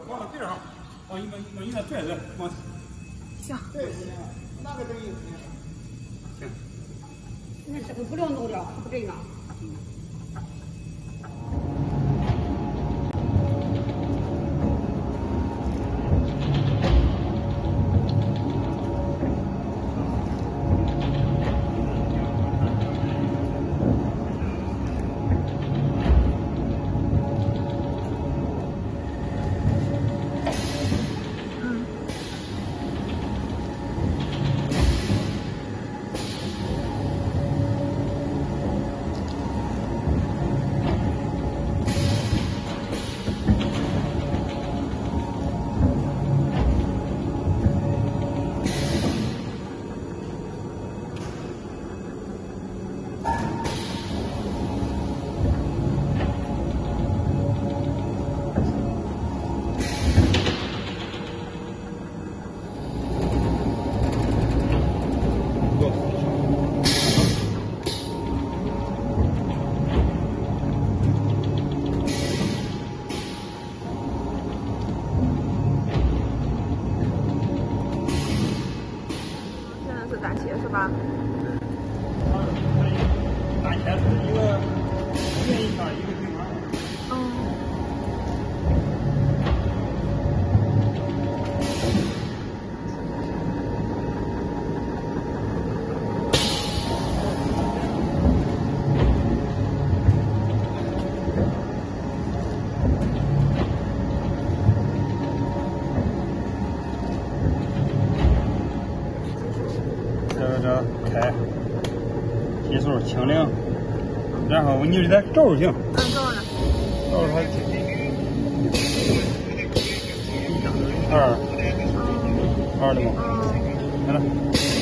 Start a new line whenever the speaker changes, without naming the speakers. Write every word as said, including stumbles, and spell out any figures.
往那边上，往一往往一那拽拽，往
行，
对，那个这个行。
那这个不了弄掉，不这样。嗯。
大切是吧？
大切是一个圆一片，一个平方。
嗯。
这开，提速清零，然后你就得照着行。
嗯，照着。
照着它。二，二的吗？
嗯。
来了。